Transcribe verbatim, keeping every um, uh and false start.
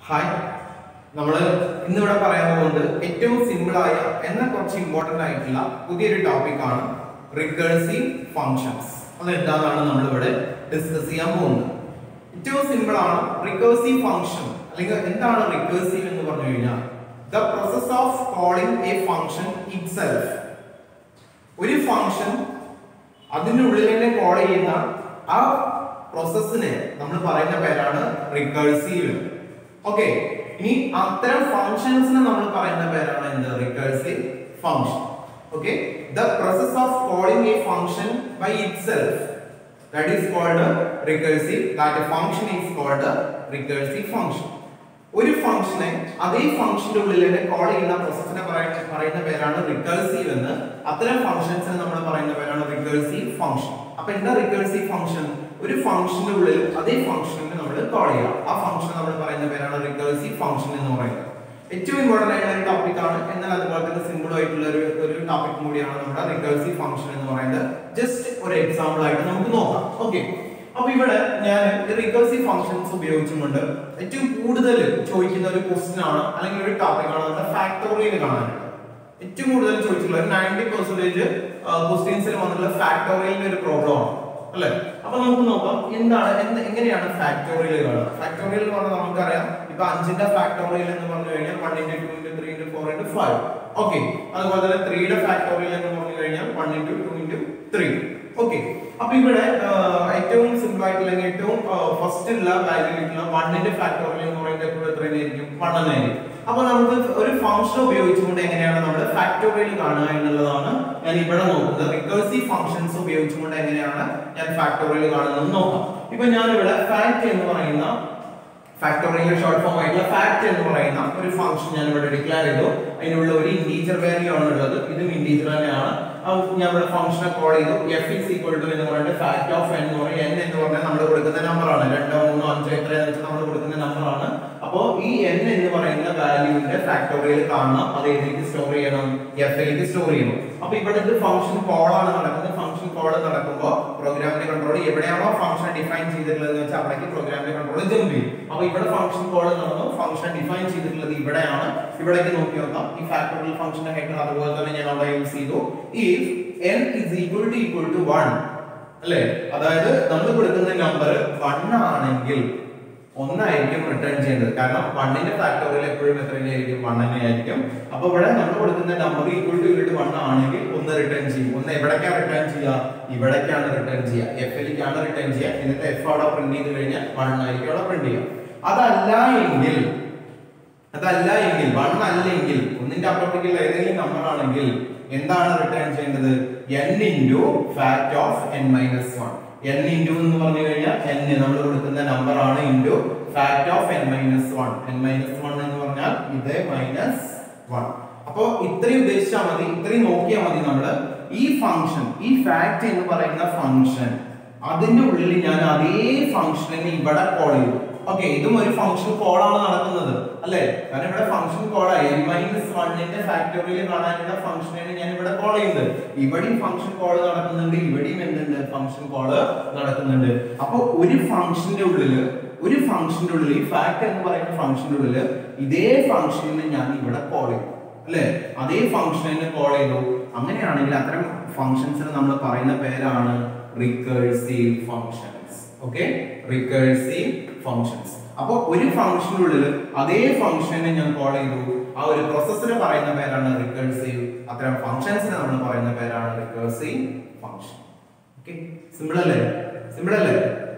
Hi, we will simple and important topic recursive functions. We will discuss it. Simple recursive function. Recursive the process of calling a function itself. One function adinu call a process ne nammal parayna recursive. Okay, ini attaram functions na nammal parayna perana recursive function. Okay, the process of calling a function by itself, that is called a recursive. That a function is called a recursive function. ഒരു ഫംഗ്ഷനെ അതേ ഫംഗ്ഷന്റെ ഉള്ളിൽ തന്നെ call ചെയ്യുന്ന പ്രോസസ്സിനെ പറയുന്ന പേരാണ് recursive എന്ന്. അത്തരം ഫംഗ്ഷൻസിനെ നമ്മൾ പറയുന്ന പേരാണ് റിക്കർസീവ് ഫംഗ്ഷൻ. അപ്പോൾ എന്താ റിക്കർസീവ് ഫംഗ്ഷൻ? ഒരു ഫംഗ്ഷന്റെ ഉള്ളിൽ അതേ ഫംഗ്ഷനെ നമ്മൾ കോൾ ചെയ്യുക. ആ ഫംഗ്ഷൻ നമ്മൾ പറയുന്ന പേരാണ് റിക്കർസീവ് ഫംഗ്ഷൻ എന്ന് പറയുന്നത്. ഏറ്റവും ഇമ്പോർട്ടന്റ് ആയിട്ടുള്ള ഒരു ടോപ്പിക് ആണ്. എന്നാൽ അതുപോലെ തന്നെ സിമ്പിൾ ആയിട്ടുള്ള ഒരു ഒരു ടോപ്പിക് കൂടിയാണ് നമ്മുടെ റിക്കർസീവ് ഫംഗ്ഷൻ എന്ന് പറയുന്നത്. ജസ്റ്റ് ഒരു എക്സാമ്പിൾ ആയിട്ട് നമുക്ക് നോക്കാം. ഓക്കേ, അപ്പോൾ ഇവിടെ ഞാൻ റിക്കർസീവ് ഫംഗ്ഷൻസ് ഉപയോഗിച്ചുകൊണ്ട് ഏറ്റവും കൂടുതൽ ചോദിക്കുന്ന ഒരു ക്വസ്റ്റ്യൻ ആണ് അല്ലെങ്കിൽ ഒരു ടോപ്പിക് ആണ് നമ്മുടെ ഫാക്ടോറിയൽ കാണാനുള്ളത്. ഏറ്റവും കൂടുതൽ ചോദിച്ചിട്ടുള്ള നയൻറ്റി പെർസെന്റേജ് ക്വസ്റ്റ്യൻസിൽ വന്നിട്ടുള്ള ഫാക്ടോറിയലിന്റെ ഒരു പ്രോബ്ലം ആണ് അല്ലേ. അപ്പൊ നമുക്ക് നോക്കാം എന്താണ് എങ്ങനെയാണ് ഫാക്ടോറിയൽ കാണുക. ഫാക്ടോറിയൽ എന്ന് പറഞ്ഞാൽ നമുക്കറിയാം, ഇപ്പൊ അഞ്ചിന്റെ ഫാക്ടോറിയൽ എന്ന് പറഞ്ഞു കഴിഞ്ഞാൽ one into two into three into four into five. Okay, അതുപോലെ തന്നെ ത്രീയുടെ ഫാക്ടോറിയൽ എന്ന് പറഞ്ഞു കഴിഞ്ഞാൽ one into two into three. Okay, അപ്പൊ ഇവിടെ ഏറ്റവും സിമ്പിൾ ആയിട്ടുള്ള ഏറ്റവും ഫസ്റ്റ് ഉള്ള വാല്യൂ ആയിട്ടുള്ള വണ്ണിന്റെ ഫാക്ടോറിയൽ എന്ന് പറയുന്നത് എപ്പോഴും എത്രയായിരിക്കും? വൺ എന്നായിരിക്കും. അപ്പൊ നമുക്ക് ഒരു ഫംഗ്ഷൻ ഉപയോഗിച്ചുകൊണ്ട് എങ്ങനെയാണ് നമ്മൾ ഫാക്ടോറിയൽ കാണുക എന്നുള്ളതാണ് ഞാൻ ഇവിടെ നോക്കുന്നത്. റിക്കർസീവ് ഫംഗ്ഷൻസ് ഉപയോഗിച്ചുകൊണ്ട് എങ്ങനെയാണ് ഞാൻ ഫാക്ടോറിയൽ കാണുന്നത് നോക്കാം. ഇപ്പൊ ഞാൻ ഇവിടെ ഫാക്ട് എന്ന് പറയുന്ന ഫാക്ടോറിയൽ ഷോർട്ട് ഫോം ആയിട്ടുള്ള ഫാക്ട് എന്ന് പറയുന്ന ഒരു ഫംഗ്ഷൻ ഞാൻ ഇവിടെ ഡിക്ലെയർ ചെയ്തു. അതിനുള്ള ഒരു ഇന്റീജർ വാല്യൂ ആണ് ഉള്ളത്. ഇതും ഇന്റീജർ തന്നെയാണ്. ഞാൻ ഇവിടെ ഫംഗ്ഷനെ കോൾ ചെയ്തു. എഫ് ഈസ് ഈക്വൽ ടു എന്ന് പറയുന്നത് ഫാക്ട് ഓഫ് എൻ എന്ന് പറയും. എൻ എന്ന് പറഞ്ഞാൽ നമ്മൾ കൊടുക്കുന്ന നമ്പർ ആണ്. രണ്ടോ മൂന്നോ അഞ്ചോ എത്രയാണെന്ന് വെച്ചാൽ നമ്മൾ കൊടുക്കുന്ന നമ്പർ ആണ്. അപ്പോൾ ഈ എൻ എന്ന് പറയുന്ന വാല്യൂവിന്റെ ഫാക്ടോറിയൽ കാണണം. അത് ഏതിലേക്ക് സ്റ്റോർ ചെയ്യണം? എഫിലേക്ക് സ്റ്റോർ ചെയ്യണം. അപ്പൊ ഇവിടെ ഇത് ഫംഗ്ഷൻ കോൾ ആണ് നടക്കുന്നത്. ഫംഗ്ഷൻ കോൾ നടക്കുമ്പോൾ പ്രോഗ്രാമിന്റെ കൺട്രോൾ എവിടെയാണോ ഫംഗ്ഷൻ ഡിഫൈൻ ചെയ്തിട്ടുള്ളത് എന്ന് വെച്ചാൽ അവിടേക്ക് പ്രോഗ്രാമിന്റെ കൺട്രോൾ ജമ്പ് ചെയ്യും. അപ്പൊ ഇവിടെ ഫംഗ്ഷൻ കോൾ നടന്നു. ഫംഗ്ഷൻ ഡിഫൈൻ ചെയ്തിട്ടുള്ളത് ഇവിടെയാണ്. ഇവിടേക്ക് നോക്കി നോക്കാം. ഈ ഫാക്ടോറിയൽ ഫംഗ്ഷന്റെ ഹെഡർ അതുപോലെ തന്നെ ഞാൻ അവിടെ യൂസ് ചെയ്തു. if n is equal to equal to one അല്ലേ, അതായത് നമ്മൾ കൊടുക്കുന്ന നമ്പർ വൺ ആണെങ്കിൽ ഒന്നായിരിക്കും റിട്ടേൺ ചെയ്യേണ്ടത്. കാരണം വണ്ണിന്റെ ഫാക്ടോറിയൽ എപ്പോഴും എത്ര തന്നെയായിരിക്കും? വൺ തന്നെയായിരിക്കും. അപ്പൊ ഇവിടെ നമ്മൾ കൊടുക്കുന്ന number equal to equal to one ആണെങ്കിൽ ഒന്ന് റിട്ടേൺ ചെയ്യും. ഒന്ന് എവിടേക്കാണ് റിട്ടേൺ ചെയ്യുക? ഇവിടേക്കാണ് റിട്ടേൺ ചെയ്യുക. എഫിലേക്കാണ് റിട്ടേൺ ചെയ്യുക. എന്നിട്ട് എഫ് അവിടെ പ്രിന്റ് ചെയ്ത് കഴിഞ്ഞാൽ വൺ ആയിരിക്കും അവിടെ പ്രിന്റ് ചെയ്യുക. അതല്ല എങ്കിൽ അതല്ല എങ്കിൽ വൺ അല്ലെങ്കിൽ ഒന്നിന്റെ അപ്പുറത്തേക്കുള്ള ഏതെങ്കിലും നമ്പർ ആണെങ്കിൽ എന്താണ് റിട്ടേൺ ചെയ്യേണ്ടത്? n into fact of n minus one. n into എന്ന് പറഞ്ഞു കഴിഞ്ഞാൽ n നമ്മൾ കൊടുക്കുന്ന നമ്പർ ആണ് into fact of n minus one. n minus one എന്ന് പറഞ്ഞാൽ ഇത് മൈനസ് വൺ. അപ്പോൾ ഇത്രയും ഉദ്ദേശിച്ചാൽ മതി, ഇത്രയും നോക്കിയാൽ മതി. നമ്മൾ ഈ ഫംഗ്ഷൻ, ഈ ഫാക്ട് എന്ന് പറയുന്ന ഫംഗ്ഷൻ, അതിന്റെ ഉള്ളിൽ ഞാൻ അതേ ഫംഗ്ഷനെ ഇവിടെ കോൾ ചെയ്തു. ഓക്കെ, ഇതും ഒരു ഫംഗ്ഷൻ കോൾ ആണ് നടക്കുന്നത് അല്ലേ. കാരണം ഇവിടെ ഫംഗ്ഷൻ കോൾ n മൈനസ് വണ്ണിന്റെ ഫാക്ടോറിയൽ കാണാനുള്ള ഫംഗ്ഷനാണ് ഞാൻ ഇവിടെ കോൾ ചെയ്യുന്നത്. ഇവിടെയും ഫംഗ്ഷൻ കോൾ നടക്കുന്നുണ്ട്, ഇവിടെയും എന്തുണ്ട്? ഫംഗ്ഷൻ കോൾ നടക്കുന്നുണ്ട്. അപ്പൊ ഒരു ഫംഗ്ഷന്റെ ഉള്ളില് ഒരു ഫംഗ്ഷന്റെ ഉള്ളിൽ ഈ ഫാക്ട് എന്ന് പറയുന്ന ഫംഗ്ഷന്റെ ഉള്ളില് ഇതേ ഫംഗ്ഷനെ ഞാൻ ഇവിടെ കോൾ ചെയ്തു അല്ലേ. അതേ ഫംഗ്ഷനെ കോൾ ചെയ്തു. അങ്ങനെയാണെങ്കിൽ അത്തരം ഫംഗ്ഷൻസിന് നമ്മൾ പറയുന്ന പേരാണ് recursive functions. Okay, recursive functions. അപ്പോൾ ഒരു ഫംഗ്ഷനുള്ളിൽ അതേ ഫംഗ്ഷനെ ഞാൻ കോൾ ചെയ്തു. ആ ഒരു പ്രോസസ്സിനെ പറയുന്ന പേരാണ് റിക്കർസീവ്. അത്തരം ഫംഗ്ഷൻസിനെ നമ്മൾ പറയുന്ന പേരാണ് റിക്കർസീവ് ഫംഗ്ഷൻ. ഓക്കെ, സിമ്പിൾ അല്ലേ? സിമ്പിൾ അല്ലേ?